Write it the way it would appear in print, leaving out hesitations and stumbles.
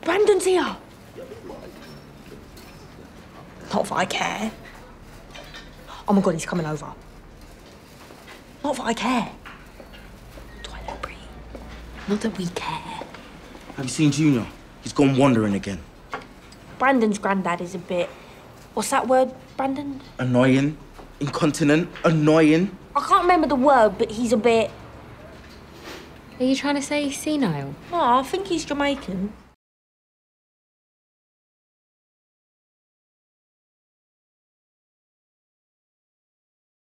Brandon's here. Not that I care. Oh my God, he's coming over. Not that I care. Do I look pretty? Not that we care. Have you seen Junior? He's gone wandering again. Brandon's granddad is a bit... What's that word, Brandon? Annoying. Incontinent. Annoying. I can't remember the word, but he's a bit... Are you trying to say senile? No, I think he's Jamaican.